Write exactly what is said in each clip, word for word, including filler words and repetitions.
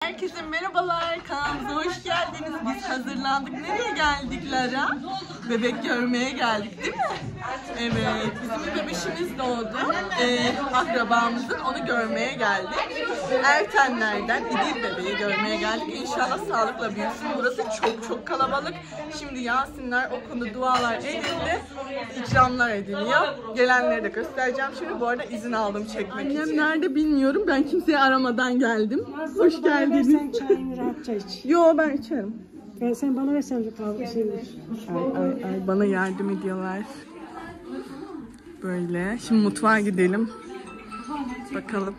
Herkese merhabalar, kanalımıza hoş geldiniz. Biz hazırlandık. Nereye geldik Lara? Bebek görmeye geldik değil mi? Evet, bizim bir bebeşimiz doğdu. Ee, akrabamızın, onu görmeye geldik. Ertenlerden İdil bebeği görmeye geldik. İnşallah sağlıkla büyüsün. Burası çok çok kalabalık. Şimdi Yasinler okundu, dualar edildi. İkramlar ediliyor. Gelenleri de göstereceğim. Şimdi bu arada izin aldım çekmek için. Annem nerede bilmiyorum. Ben kimseyi aramadan geldim. Hoş geldiniz. Sen çayını rahatça iç. Yo, ben içerim. Ben, sen bana versen bir kahve şey ver. Ay, ay, ay, bana yardım ediyorlar. Böyle. Şimdi mutfağa gidelim. Bakalım.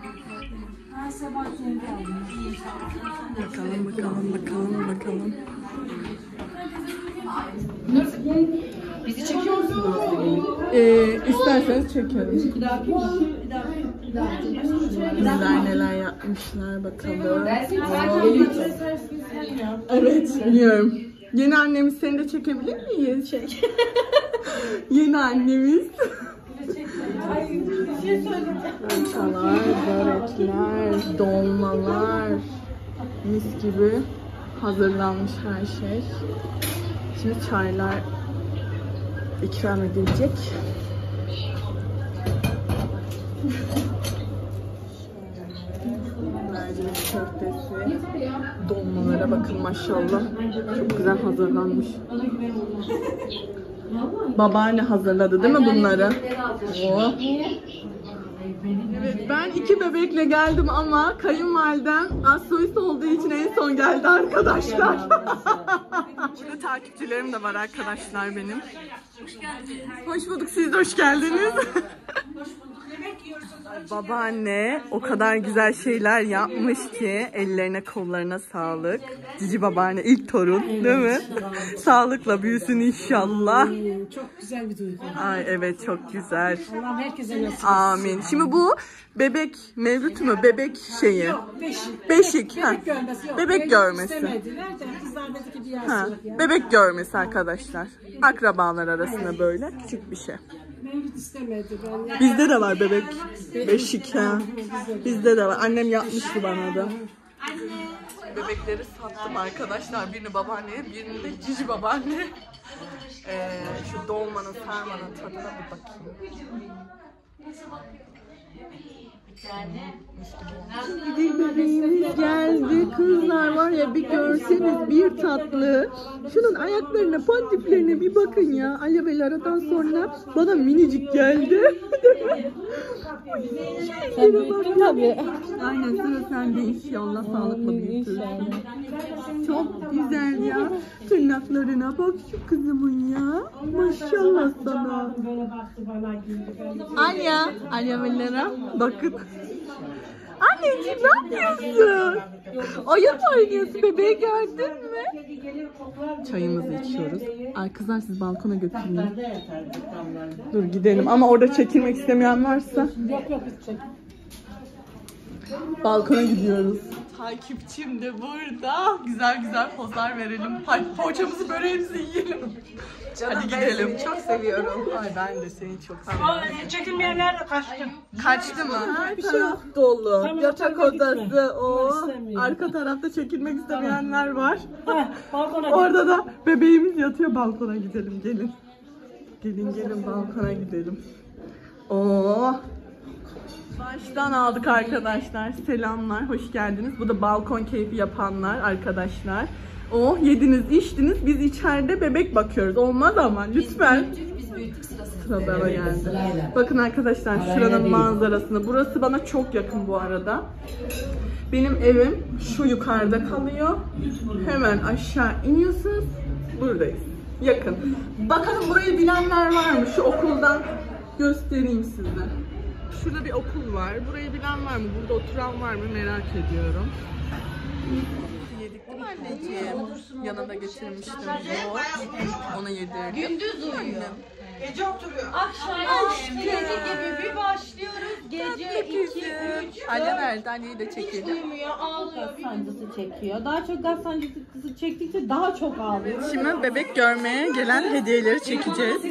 Bakalım, bakalım, bakalım, bakalım. Bizi çekiyor musunuz? Ee, isterseniz çekelim. Neler neler yapmışlar bakalım. Evet, biliyorum. Yeni annemiz, seni de çekebilir miyiz? Çek. Yeni annemiz. Salçalar, börekler, dolmalar, mis gibi hazırlanmış her şey. Şimdi çaylar ikram edilecek. Mercimek köftesi, dolmalara bakın maşallah. Çok güzel hazırlanmış. Babaanne hazırladı değil mi bunları? Oh. Evet, ben iki bebekle geldim ama kayınvalidem az soyut olduğu için en son geldi arkadaşlar. Burada takipçilerim de var arkadaşlar benim. Hoş geldiniz. Hoş bulduk, siz de hoş geldiniz. Babaanne o kadar güzel şeyler yapmış ki ellerine kollarına sağlık. Cici babaanne ilk torun değil mi? Sağlıkla büyüsün inşallah. Çok güzel bir duygu. Ay evet, çok güzel. Allah'ım herkese nasip etsin. Amin. Şimdi bu bebek mevlüt mü? Bebek şeyi. Yok, beşik. Beşik. Bebek, Ha. bebek görmesi yok. Bebek görmesi. İstemediler de kızlar dedi ki bir Ha. yaşlılık ya. Bebek görmesi arkadaşlar. Akrabalar arasında böyle küçük bir şey. Mevlüt istemedi. Ben Bizde de var bebek. Beşik ha. Bizde de var. Annem yapmıştı bana da. Bebekleri sattım arkadaşlar. Birini babaanneye, birini de cici babaanne. Ee, şu dolmanın, sarmanın tadına bir bakayım. İdil bebeğimiz geldi. Kızlar var ya, bir görseniz bir tatlı. Şunun ayaklarına, pontiflerine bir bakın ya. Alev ve Lara'dan sonra bana minicik geldi. Sen büyüttün tabii. Aynen, sıra sende inşallah, sağlıkla büyütürsün. Çok güzel ya. Tırnaklarına bak şu kızımın ya. Maşallah sana. böyle baktı bana güldü. Anya, Anya ve Lara bakın. Anneciğim ne yapıyorsun? Oyun mu oynuyorsun? Bebeği gördün mü? Çayımızı içiyoruz. Ay kızlar, siz balkona götürün. Dur gidelim, ama orada çekilmek istemeyen varsa. Yok yok hiç çek. Balkona gidiyoruz. Takipçim de burada. Güzel güzel pozlar verelim. Hadi poğaçamızı, böreğimizi yiyelim. Canım, hadi gidelim. Çok seviyorum. Ay ben de seni çok seviyorum. Çekilmeyenler de kaçtı. Kaçtı mı? Her taraf dolu. Tamam, Yatak tamam, odası. gitme. O. Ben istemiyorum. Arka tarafta çekilmek istemeyenler var. Heh, balkona git. Orada da bebeğimiz yatıyor. Balkona gidelim. Gelin. Gelin gelin balkona gidelim. Oo. Baştan aldık arkadaşlar. Selamlar. Hoş geldiniz. Bu da balkon keyfi yapanlar arkadaşlar. Oh, yediniz, içtiniz. Biz içeride bebek bakıyoruz. Olmaz ama lütfen. Biz büyüttük sırası. Sıra bana geldi. Bakın arkadaşlar şuranın manzarasını. Burası bana çok yakın bu arada. Benim evim şu yukarıda kalıyor. Hemen aşağı iniyorsunuz. Buradayız. Yakın. Bakalım burayı bilenler var mı? Şu okuldan göstereyim size. Şurada bir okul var. Burayı bilen var mı? Burada oturan var mı? Merak ediyorum. Yedik mi anneciğim? Yanında getirmiştim. Ona yedirdim. Gündüz uyuyor. Gece oturuyor. Akşam gece gibi bir başlıyoruz. Gece iki, üç, Anne nerede? Anneyi de hiç çekelim. uyumuyor, ağlıyor. Gaz sancısı çekiyor. Daha çok gaz sancısı çektikçe daha çok ağlıyor. Şimdi bebek görmeye gelen hediyeleri çekeceğiz.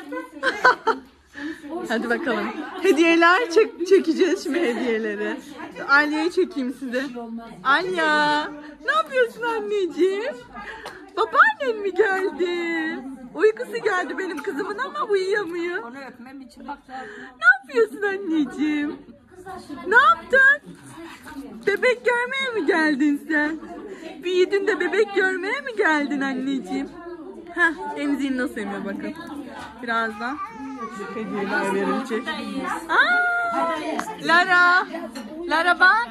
Hadi bakalım. Hediyeler çek çekeceğiz şimdi hediyeleri. Alya'yı çekeyim size. Alya, ne yapıyorsun anneciğim? Babaannen mi geldi? Uykusu geldi benim kızımın ama uyuyamıyor. Onu öpmem için bak. Ne yapıyorsun anneciğim? Ne yaptın? Bebek görmeye mi geldin sen? Büyüdün de bebek görmeye mi geldin anneciğim? Heh, emziğini nasıl emiyor bakın. Birazdan hediyeler verilecek. Aa, Lara. Lara bak.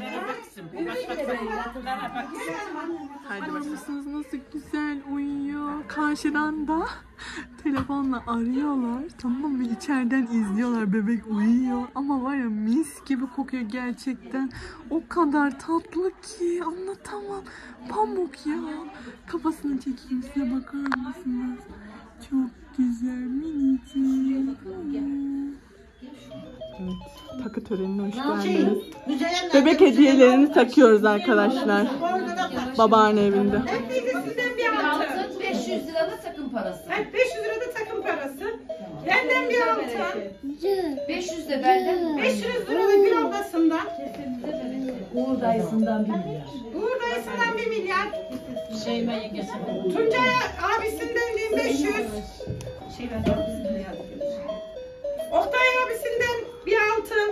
Hadi bakıyorsunuz nasıl güzel uyuyor. Karşıdan da telefonla arıyorlar. Tamam mı? İçeriden izliyorlar. Bebek uyuyor. Ama var ya mis gibi kokuyor gerçekten. O kadar tatlı ki anlatamam. Pamuk ya. Kafasını çekeyim size, bakar mısınız? Çok güzel minicik. Evet, takı törenine hoş geldiniz. Bebek hediyelerini takıyoruz arkadaşlar. Babaanne evinde. Sizden bir altın. beş yüz lira da takım parası. Evet, beş yüz lira da takım parası. Benden bir altın. beş yüz de benden. beş yüz lira da Gül ablasından. Uğur dayısından bir milyar. Uğur dayısından bir milyar. Şeyma yengesinden. Tuncay abisinden bin beş yüz. Oktay abisinden bir altın.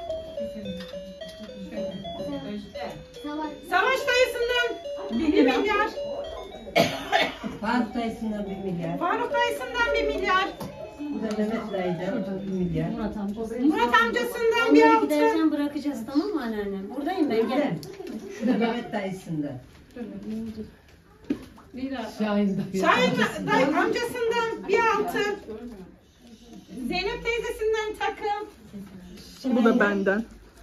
Savaş dayısından bir milyar. Faruk dayısından bir milyar. Faruk dayısından bir milyar. Bu da Mehmet dayıdan bir milyar. Murat amcası. Murat amcasından bir Onları altın. giderken bırakacağız, tamam mı anneannem? Buradayım ben, gel. Şu da Mehmet dayısından. Şahin dayı. Şahin dayı amcasından bir altın. Zeynep teyzesinden takım. Bu da benden.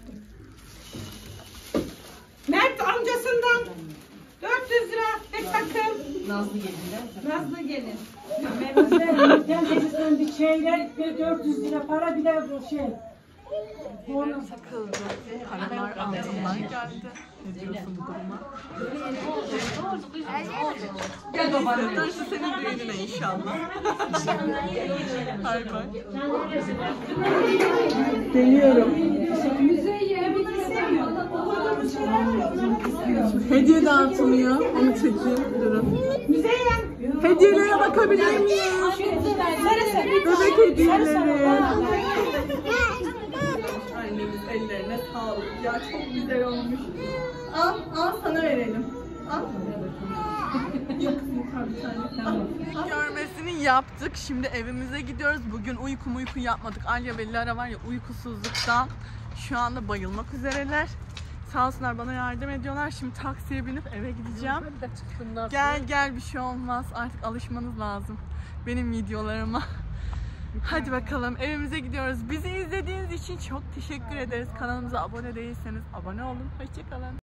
Mert amcasından dört yüz lira ve takım. Nazlı geldiler. Nazlı gelin. Mehmet'ten teyzesinden bir çeyrek ve dört yüz lira para, bir de bu şey. Bonus. Takıldı. Paralar altından geldi. Ne diyorsun bu duruma? Gel babaanne. Darısı senin düğününe inşallah. Bay bay. Geliyorum. Hediye dağıtılıyor. Onu çekeyim. Durun. Müzeyyen. Hediyelere bakabilir miyim? Bebek hediyeleri. Annemiz ellerine sağlık. Ya çok güzel olmuş. Al, al sana verelim. Al. Yok, yukarı bir tane. Al. Görmesini yaptık. Şimdi evimize gidiyoruz. Bugün uyku uyku yapmadık. Alya ve Lara var ya, uykusuzluktan şu anda bayılmak üzereler. Sağ olsunlar, bana yardım ediyorlar. Şimdi taksiye binip eve gideceğim. Gel gel, bir şey olmaz. Artık alışmanız lazım benim videolarıma. Hadi bakalım, evimize gidiyoruz. Bizi izlediğiniz için çok teşekkür ederiz. Kanalımıza abone değilseniz abone olun. Hoşçakalın.